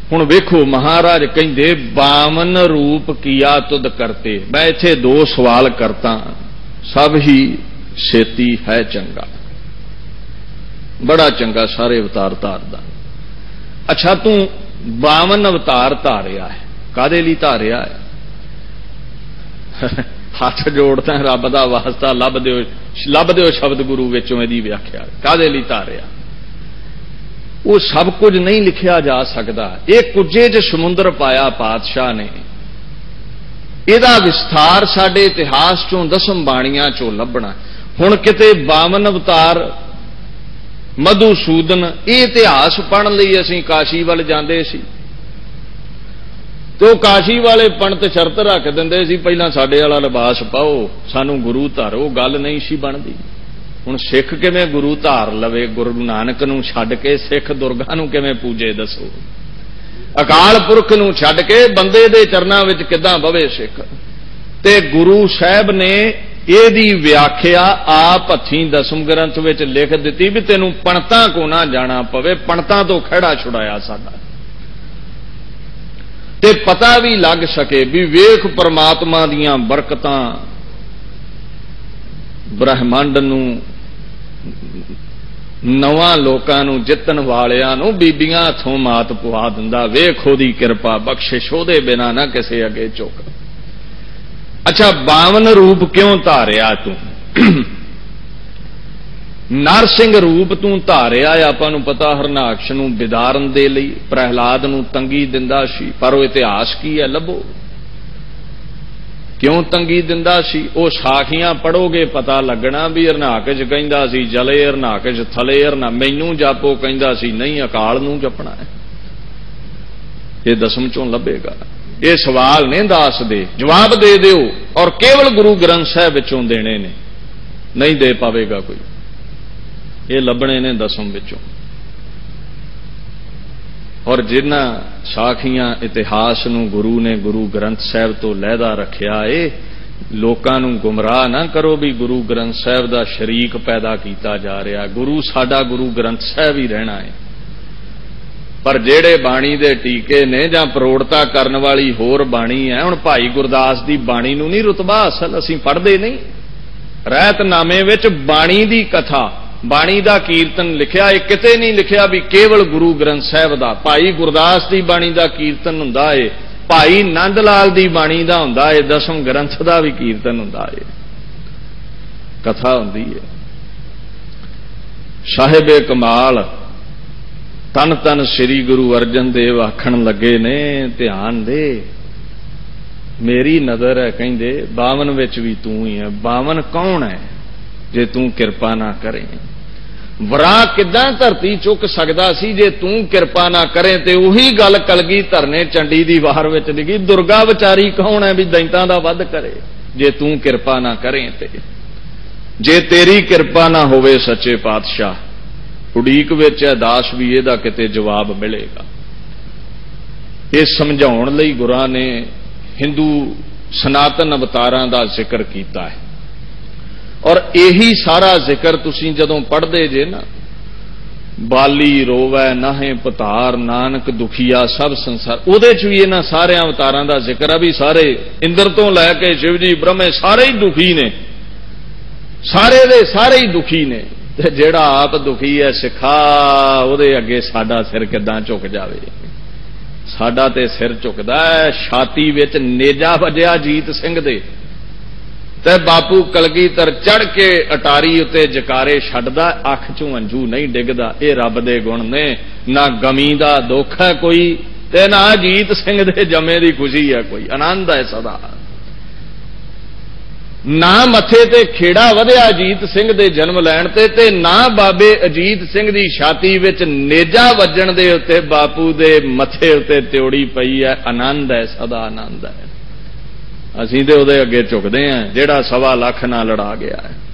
हुण वेखो महाराज कहिंदे बामन रूप किया तुद करते। मैं इत्थे दो सवाल करता, सब ही छेती है चंगा, बड़ा चंगा सारे अवतार धारदा। अच्छा तू बावन अवतार धारिया है, कादे लई धारिया है? हाथ जोड़दा रब दा वास्ता लभ दिओ शब्द गुरु विचों इहदी व्याख्या। कादे लई धारिया? वो सब कुछ नहीं लिखिया जा सकता। ये कुजे च समुंदर पाया पातशाह ने, इहदा विस्तार साडे इतिहास चों दसम बाणियां चों लभना। हुण किते 52 अवतार मधुसूदन, ये इतिहास पढ़न लई असीं काशी वल जांदे सी, तो काशी वाले पंडित शर्त रख दिंदे सी पहलां साडे वाला लिबास पाओ, सानू गुरु धारो। गल नहीं सी बनदी। हुण सिख किवें गुरु धार लवे? गुरु नानक नूं छड्ड के सिख दुर्गा नूं किवें पूजे दसो? अकाल पुरख नूं छड्ड के बंदे दे चरनां विच किदां बवे सिख? ते गुरु साहब ने ਇਹਦੀ व्याख्या आप हथीं दसम ग्रंथ विच लिख दिती भी तैनूं पंडितां को ना जाना पवे, पंडितां तो खड़ा छुड़ाया साडा, ते पता भी लग सके भी वेख परमात्मा दीआं बरकतां ब्रह्मंड नूं नवां लोकां नूं जितण वालियां नूं बीबियां हथों मात पुआ दिंदा। वेख ओहदी किरपा बख्शिश, ओहदे बिना ना किसे अगे झुक। अच्छा 52 रूप क्यों धारिया तू? नरसिंह रूप तू धारिया आपां नूं पता, हरनाकश नूं विदारन दे लई, प्रहलाद नूं तंगी दिंदा सी। पर वो इतिहास की है लभो, क्यों तंगी दिंदा सी? वो साखियां पढ़ोगे पता लगना भी हरनाकश कहंदा सी जले, हरनाकश थले, हरना मैनू जापो कहंदा सी नहीं अकाल नूं जपना है। ये दसम चों लभेगा। ये सवाल ने दस दे, जवाब दे दिओ, और केवल गुरु ग्रंथ साहिब विचों देने ने, नहीं दे पावेगा कोई। ये लभने ने दसम विचों। और जिन्हां साखियां इतिहास नूं गुरु ने गुरु ग्रंथ साहिब तो लैदा रखिया है, लोकां नूं गुमराह ना करो भी गुरु ग्रंथ साहिब दा शरीक पैदा कीता जा रहा। गुरु साडा गुरु ग्रंथ साहिब ही रहना है। पर जेड़े बाणी दे टीके ने जां परोड़ता करन वाली होर बाणी है, हुण भाई गुरदास दी बाणी नूं नहीं रुतबा असल, असीं पढ़दे नहीं। रहतनामे विच बाणी दी कथा, बाणी दा कीर्तन लिखिया, ये किते नहीं लिखिया भी केवल गुरु ग्रंथ साहिब दा। भाई गुरदास दी बाणी दा कीर्तन हुंदा है, भाई नंद लाल दी बाणी दा हुंदा है, दसम ग्रंथ दा भी कीर्तन हुंदा है, कथा हुंदी है। साहिबे कमाल तन तन श्री गुरु अर्जन देव आखण लगे ने, ध्यान दे मेरी नजर है कहिंदे 52 विच भी तू ही है। 52 कौन है जे तू किरपा ना करे? वरा किदां धरती चुक सकदा सी जे तू किरपा ना करे? ते उही गल कलगीधर ने चंडी दी वार विच लिखी, दुर्गा विचारी कौन है भी दैंतां दा वध करे जे तू किरपा ना करे? ते जे तेरी किरपा ना होवे सच्चे पातशाह, उड़ीक विच दास भी इहदा किते जवाब मिलेगा। ये समझाउण लई गुरां ने हिंदू सनातन अवतारां दा जिक्र कीता है। और यही सारा जिक्र तुसीं जदों पढ़दे जे ना, बाली रोवै नाहे पतार, नानक दुखिया सब संसार, उहदे च भी इन्हां सारे अवतारां दा जिक्र है भी सारे इंद्र तो लैके शिव जी ब्रह्मे सारे ही दुखी ने, सारे दे सारे ही दुखी ने। ते जेड़ा आप दुखी है सिखा, उहदे अगे साडा सिर किदां झुक जावे? साडा ते सिर झुकदा है। छाती विच नेजा वजया जीत सिंह दे, ते बापू कलगीधर चढ़ के अटारी उत्ते जकारे छड्डदा, अख चों अंजू नहीं डिगदा। ये रब दे गुण ने, ना गमी दा दुख है कोई, ते ना जीत सिंह दे जमे दी खुशी है कोई, आनंद है सदा। ना मथे ते खेड़ा वधिया अजीत सिंह दे जन्म लैण ते ना बाबे अजीत सिंह दी छाती विच नेजा वजण दे उत्ते बापू दे मथे उत्ते त्योड़ी पई है। आनंद है सदा, आनंद है। असीं ते उहदे अगे झुकदे हां जेड़ा 1.25 लाख नाल लड़ा गया है।